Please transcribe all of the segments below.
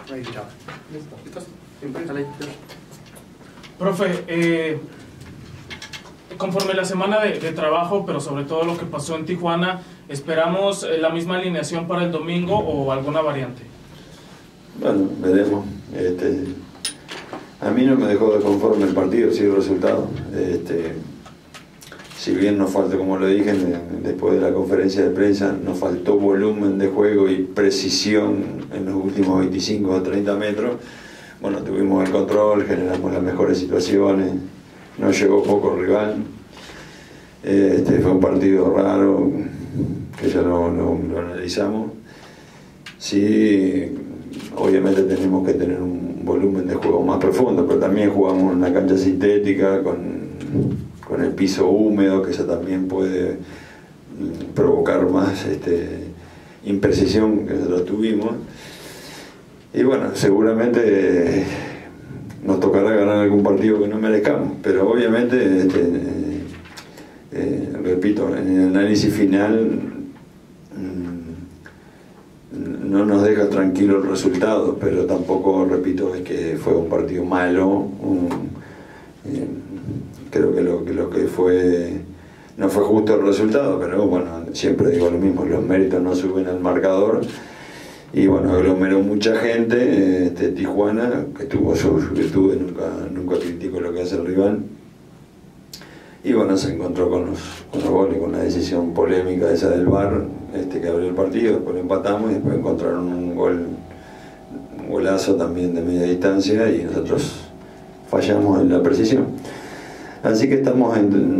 ¿Listos? Profe, conforme la semana de trabajo, pero sobre todo lo que pasó en Tijuana, ¿esperamos la misma alineación para el domingo o alguna variante? Bueno, veremos. A mí no me dejó de conforme el partido, sí el resultado. Si bien nos faltó, como lo dije después de la conferencia de prensa, nos faltó volumen de juego y precisión en los últimos 25 o 30 metros. Bueno, tuvimos el control, generamos las mejores situaciones, no llegó poco el rival. Fue un partido raro, que ya lo analizamos. Sí, obviamente tenemos que tener un volumen de juego más profundo, pero también jugamos en una cancha sintética con el piso húmedo, que eso también puede provocar más imprecisión que nosotros tuvimos. Y bueno, seguramente nos tocará ganar algún partido que no merezcamos, pero obviamente, repito, en el análisis final no nos deja tranquilo el resultado, pero tampoco, repito, es que fue un partido malo. Creo que lo que fue no fue justo el resultado, pero bueno, siempre digo lo mismo, los méritos no suben al marcador. Y bueno, aglomeró mucha gente. Tijuana, que tuvo sus virtudes, nunca critico lo que hace el rival. Y bueno, se encontró con los goles, con la decisión polémica esa del VAR, que abrió el partido. Después lo empatamos y después encontraron un golazo también de media distancia y nosotros fallamos en la precisión. Así que estamos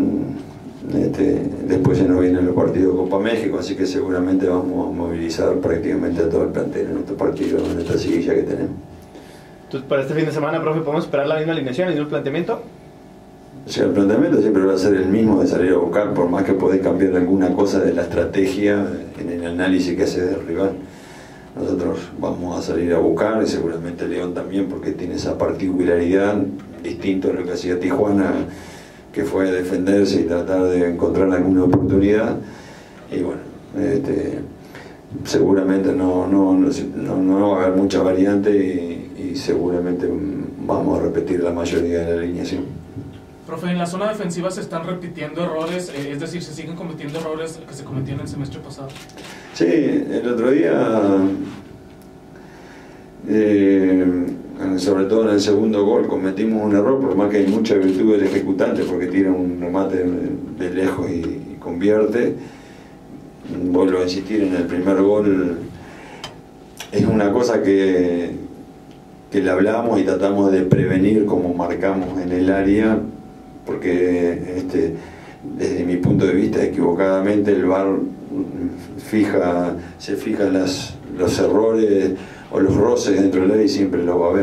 después ya nos vienen los partidos de Copa México, así que seguramente vamos a movilizar prácticamente a todo el plantel en estos partidos, en esta seguilla que tenemos. Entonces, para este fin de semana, profe, ¿podemos esperar la misma alineación, el mismo planteamiento? O sea, el planteamiento siempre va a ser el mismo de salir a buscar, por más que podés cambiar alguna cosa de la estrategia en el análisis que hace del rival. Nosotros vamos a salir a buscar, y seguramente León también, porque tiene esa particularidad, distinto a lo que hacía Tijuana, que fue defenderse y tratar de encontrar alguna oportunidad. Y bueno, seguramente no va a haber mucha variante y seguramente vamos a repetir la mayoría de la alineación. Profe, en la zona defensiva se están repitiendo errores, es decir, se siguen cometiendo errores que se cometieron el semestre pasado. Sí, el otro día, sobre todo en el segundo gol, cometimos un error, por más que hay mucha virtud del ejecutante, porque tira un remate de lejos y convierte. Vuelvo a insistir, en el primer gol es una cosa que le hablamos y tratamos de prevenir como marcamos en el área, porque desde mi punto de vista equivocadamente el VAR se fija los errores o los roces dentro del área y siempre los va a ver.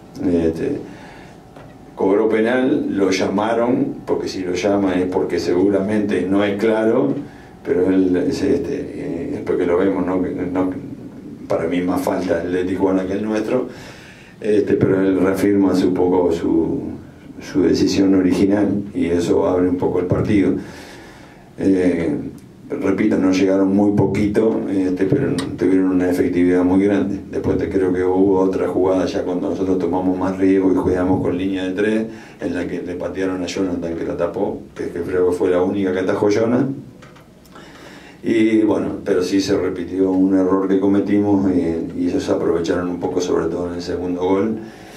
Cobró penal, lo llamaron, porque si lo llaman es porque seguramente no es claro, pero es porque lo vemos, ¿no? Para mí más falta el de Tijuana que el nuestro, pero él reafirma un poco su decisión original y eso abre un poco el partido. Repito, no llegaron muy poquito, pero tuvieron una efectividad muy grande. Después creo que hubo otra jugada ya cuando nosotros tomamos más riesgo y jugamos con línea de 3, en la que le patearon a Jonathan, que la tapó, que creo que fue la única que atajó Jonathan. Y bueno, pero sí se repitió un error que cometimos y ellos aprovecharon un poco, sobre todo en el segundo gol.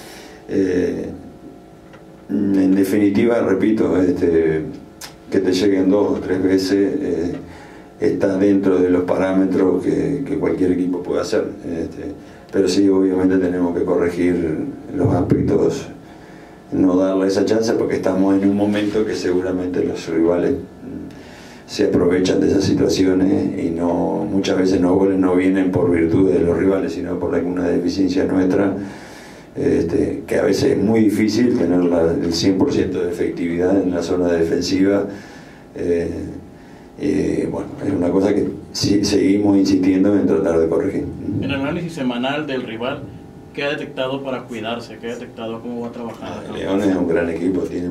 En definitiva, repito, que te lleguen 2 o 3 veces está dentro de los parámetros que cualquier equipo puede hacer. Pero sí, obviamente tenemos que corregir los aspectos, no darle esa chance, porque estamos en un momento que seguramente los rivales se aprovechan de esas situaciones y muchas veces los goles no vienen por virtud de los rivales, sino por alguna deficiencia nuestra. Que a veces es muy difícil tener el 100% de efectividad en la zona defensiva. Bueno, es una cosa que sí, seguimos insistiendo en tratar de corregir. En el análisis semanal del rival, ¿qué ha detectado para cuidarse? ¿Qué ha detectado cómo va a trabajar? León es un gran equipo, tiene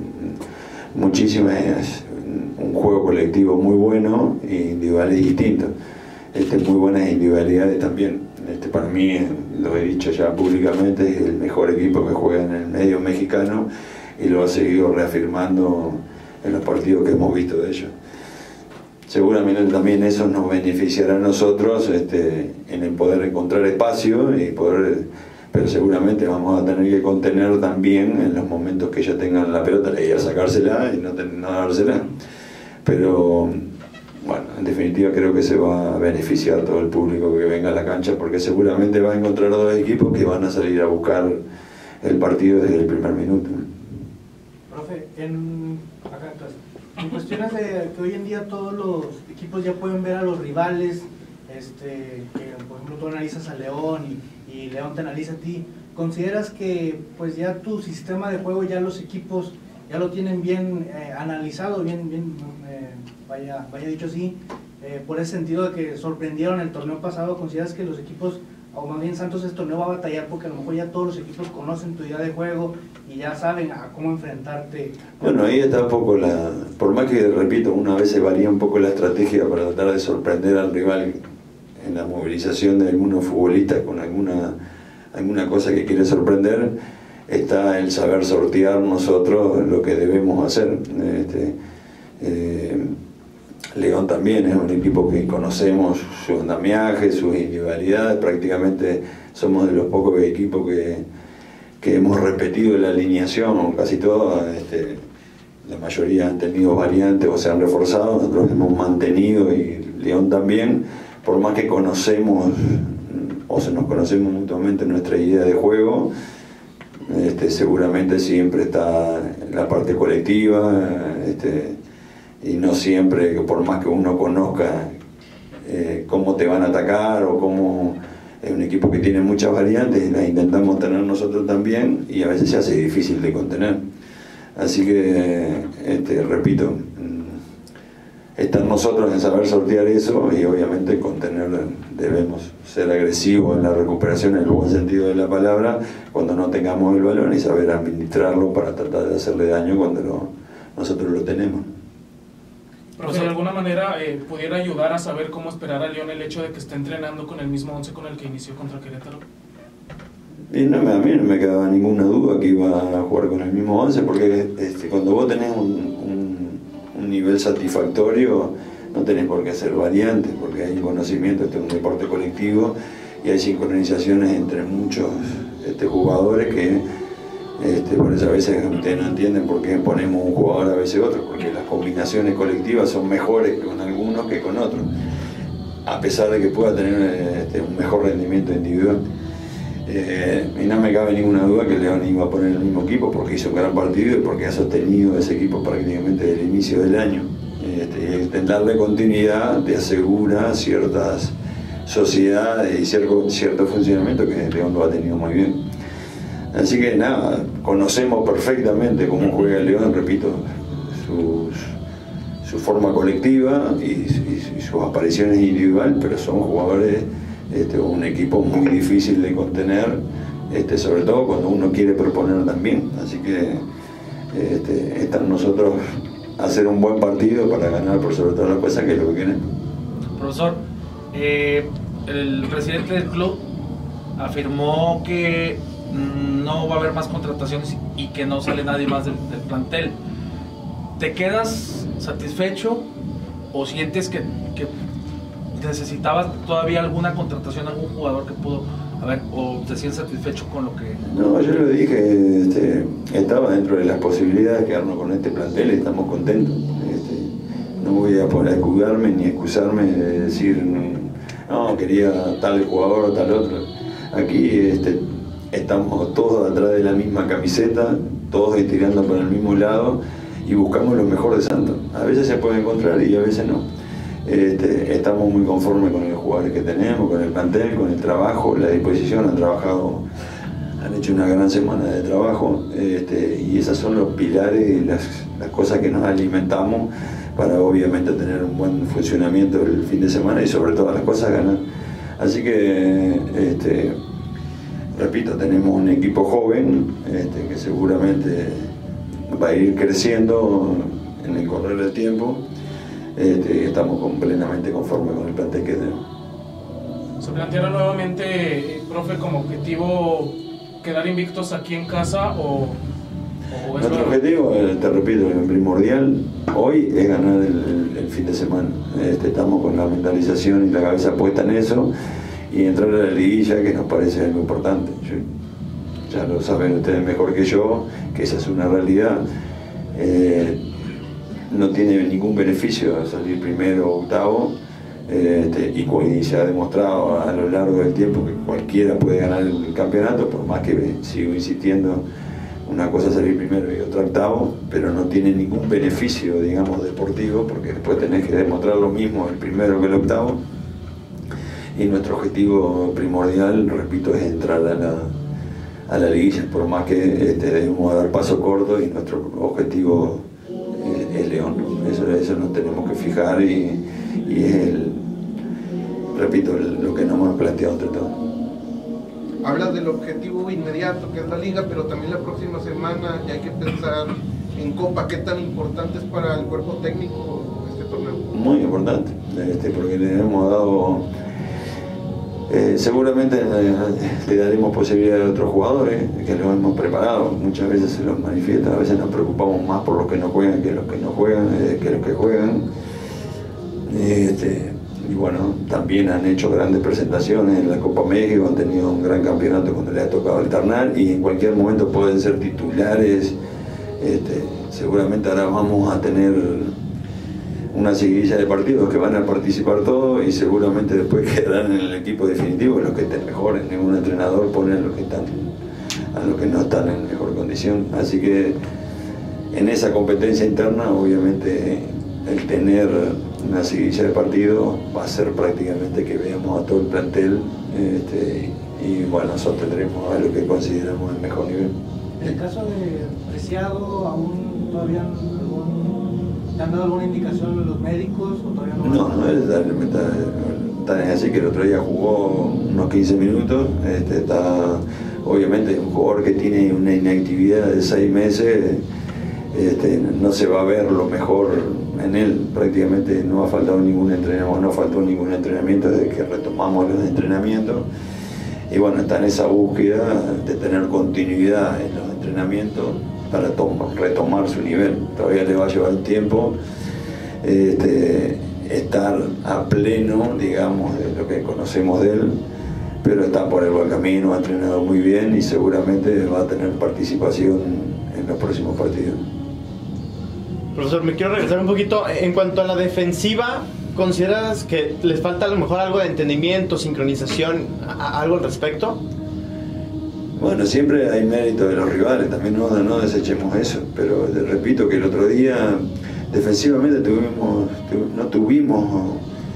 un juego colectivo muy bueno e individuales distintos. Muy buenas individualidades también. para mí, lo he dicho ya públicamente, es el mejor equipo que juega en el medio mexicano y lo ha seguido reafirmando en los partidos que hemos visto de ellos. Seguramente también eso nos beneficiará a nosotros en el poder encontrar espacio y pero seguramente vamos a tener que contener también en los momentos que ellos tengan la pelota, la idea es sacársela y no dársela. Pero bueno, en definitiva creo que se va a beneficiar todo el público que venga a la cancha, porque seguramente va a encontrar dos equipos que van a salir a buscar el partido desde el primer minuto. Profe, en cuestiones de que hoy en día todos los equipos ya pueden ver a los rivales, que por ejemplo tú analizas a León y León te analiza a ti, ¿consideras que pues ya tu sistema de juego, ya los equipos ya lo tienen bien analizado, vaya dicho así, por ese sentido de que sorprendieron el torneo pasado? ¿Consideras que los equipos, o más bien Santos este torneo va a batallar porque a lo mejor ya todos los equipos conocen tu idea de juego y ya saben a cómo enfrentarte? Bueno, ahí está un poco por más que, repito, una vez se varía un poco la estrategia para tratar de sorprender al rival en la movilización de algunos futbolistas con alguna cosa que quiere sorprender, está el saber sortear nosotros lo que debemos hacer. León también es un equipo que conocemos su andamiaje, sus individualidades, prácticamente somos de los pocos equipos que hemos repetido la alineación, casi todos, la mayoría han tenido variantes o se han reforzado, nosotros hemos mantenido y León también, por más que conocemos o se nos conocemos mutuamente nuestra idea de juego, seguramente siempre está la parte colectiva, y no siempre, por más que uno conozca cómo te van a atacar o cómo es un equipo que tiene muchas variantes, las intentamos tener nosotros también y a veces se hace difícil de contener. Así que, repito, está en nosotros en saber sortear eso y obviamente contener, debemos ser agresivos en la recuperación en el buen sentido de la palabra cuando no tengamos el balón y saber administrarlo para tratar de hacerle daño cuando nosotros lo tenemos. Profe, ¿de alguna manera pudiera ayudar a saber cómo esperar a León el hecho de que esté entrenando con el mismo 11 con el que inició contra Querétaro? Y a mí no me quedaba ninguna duda que iba a jugar con el mismo 11, porque cuando vos tenés un nivel satisfactorio no tenés por qué hacer variantes, porque hay conocimiento, esto es un deporte colectivo y hay sincronizaciones entre muchos jugadores que por eso a veces ustedes no entienden por qué ponemos un jugador a veces otro, porque las combinaciones colectivas son mejores con algunos que con otros, a pesar de que pueda tener un mejor rendimiento individual. Y no me cabe ninguna duda que León iba a poner el mismo equipo porque hizo un gran partido y porque ha sostenido ese equipo prácticamente desde el inicio del año. Darle continuidad te asegura ciertas sociedades y cierto funcionamiento que León lo ha tenido muy bien. Así que nada, conocemos perfectamente cómo juega el León, repito, su forma colectiva y sus apariciones individuales, pero son jugadores, un equipo muy difícil de contener, sobre todo cuando uno quiere proponer también. Así que están nosotros a hacer un buen partido para ganar por sobre todas las cosas, que es lo que queremos. Profesor, el presidente del club afirmó que no va a haber más contrataciones y que no sale nadie más del plantel. ¿Te quedas satisfecho o sientes que necesitabas todavía alguna contratación, algún jugador que pudo haber, o te sientes satisfecho con lo que...? No, yo lo dije, estaba dentro de las posibilidades de quedarnos con este plantel y estamos contentos. No voy a poder escudarme ni excusarme de decir no, quería tal jugador o tal otro. Aquí estamos todos atrás de la misma camiseta, todos estirando por el mismo lado y buscamos lo mejor de Santos. A veces se puede encontrar y a veces no. Estamos muy conformes con los jugadores que tenemos, con el plantel, con el trabajo, la disposición. Han hecho una gran semana de trabajo, y esos son los pilares y las cosas que nos alimentamos para obviamente tener un buen funcionamiento el fin de semana y sobre todas las cosas ganar. Así que repito, tenemos un equipo joven que seguramente va a ir creciendo en el correr del tiempo. Estamos plenamente conformes con el plantel que tenemos. ¿Se plantearon nuevamente, profe, como objetivo quedar invictos aquí en casa o es Nuestro objetivo, te repito, el primordial hoy es ganar el fin de semana. Estamos con la mentalización y la cabeza puesta en eso y entrar a la liguilla, que nos parece algo importante. Ya lo saben ustedes mejor que yo, que esa es una realidad. No tiene ningún beneficio salir primero o octavo, y se ha demostrado a lo largo del tiempo que cualquiera puede ganar el campeonato, por más que sigo insistiendo, una cosa es salir primero y otra octavo, pero no tiene ningún beneficio, digamos, deportivo, porque después tenés que demostrar lo mismo el primero que el octavo. Y nuestro objetivo primordial, repito, es entrar a la liguilla, por más que debemos dar paso corto y nuestro objetivo es León. Eso nos tenemos que fijar y es repito, lo que nos hemos planteado entre todos. Hablas del objetivo inmediato que es la liga, pero también la próxima semana ya hay que pensar en Copa. ¿Qué tan importante es para el cuerpo técnico este torneo? Muy importante, porque le hemos dado, seguramente le daremos posibilidad a otros jugadores que los hemos preparado. Muchas veces se los manifiesta, a veces nos preocupamos más por los que no juegan que los que no juegan, que los que juegan. Y bueno, también han hecho grandes presentaciones en la Copa México, han tenido un gran campeonato cuando les ha tocado alternar y en cualquier momento pueden ser titulares. Seguramente ahora vamos a tener una seguidilla de partidos que van a participar todos y seguramente después quedarán en el equipo definitivo los que estén mejores. Ningún entrenador pone a los que no están en mejor condición. Así que en esa competencia interna, obviamente, el tener una seguidilla de partidos va a ser prácticamente que veamos a todo el plantel y bueno, nosotros tendremos a lo que consideramos el mejor nivel. En el caso de Preciado, ¿aún todavía te han dado alguna indicación los médicos o todavía no? No, tan así que el otro día jugó unos 15 minutos. Obviamente un jugador que tiene una inactividad de 6 meses, no se va a ver lo mejor en él. Prácticamente no ha faltado ningún entrenamiento desde que retomamos los entrenamientos. Y bueno, está en esa búsqueda de tener continuidad en los entrenamientos para retomar su nivel. Todavía le va a llevar tiempo estar a pleno, digamos, de lo que conocemos de él, pero está por el buen camino, ha entrenado muy bien y seguramente va a tener participación en los próximos partidos. Profesor, me quiero regresar un poquito. En cuanto a la defensiva, ¿consideras que les falta a lo mejor algo de entendimiento, sincronización, algo al respecto? Bueno, siempre hay mérito de los rivales, también no desechemos eso, pero repito que el otro día defensivamente no tuvimos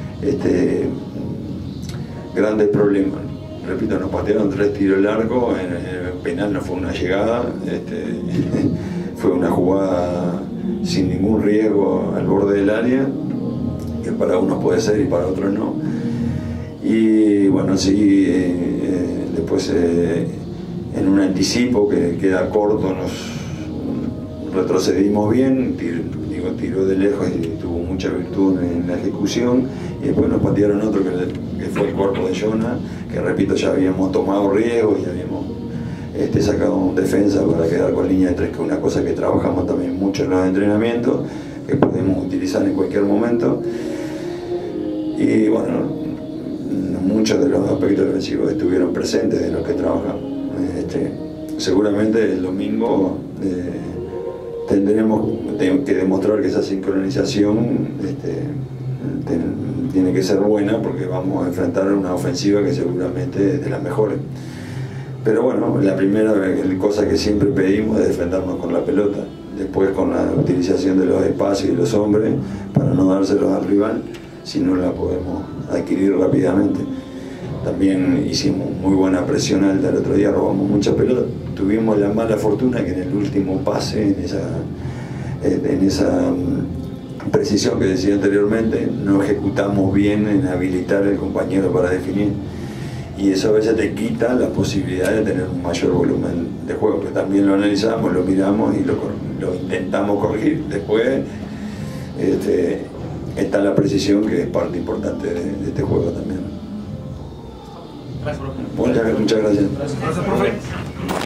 grandes problemas. Repito, nos patearon 3 tiros largos, en el penal no fue una llegada, fue una jugada sin ningún riesgo al borde del área, que para unos puede ser y para otros no. Y bueno, sí, después en un anticipo que queda corto nos retrocedimos bien, tiró de lejos y tuvo mucha virtud en la ejecución, y después nos patearon otro que fue el cuerpo de Jonah, que repito, ya habíamos tomado riesgos y habíamos sacado un defensa para quedar con línea de 3, que es una cosa que trabajamos también mucho en los entrenamientos, que podemos utilizar en cualquier momento. Y bueno, muchos de los aspectos defensivos estuvieron presentes de los que trabajamos. Seguramente el domingo tendremos que demostrar que esa sincronización tiene que ser buena, porque vamos a enfrentar una ofensiva que seguramente es de las mejores. Pero bueno, la primera cosa que siempre pedimos es defendernos con la pelota, después con la utilización de los espacios y los hombres para no dárselos al rival si no la podemos adquirir rápidamente. También hicimos muy buena presión alta el otro día, robamos mucha pelota. Tuvimos la mala fortuna que en el último pase, en esa precisión que decía anteriormente, no ejecutamos bien en habilitar al compañero para definir. Y eso a veces te quita la posibilidad de tener un mayor volumen de juego, pero también lo analizamos, lo miramos y lo intentamos corregir. Después está la precisión, que es parte importante de este juego también. Gracias, profe. Muchas gracias. Gracias, profe.